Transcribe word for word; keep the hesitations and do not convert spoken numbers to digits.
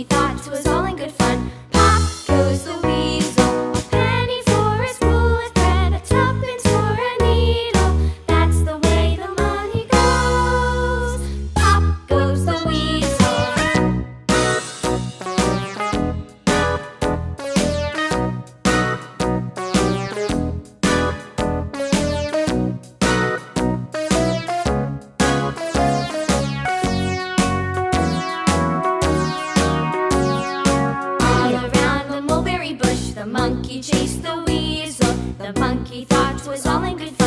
monkey thought it was all in good fun. Pop goes the weasel, a penny for a spool of thread, a tuppence for a needle. That's the way the money goes. Pop goes the weasel. All around the mulberry bush, the monkey chased the weasel. The monkey thought it was all in good fun.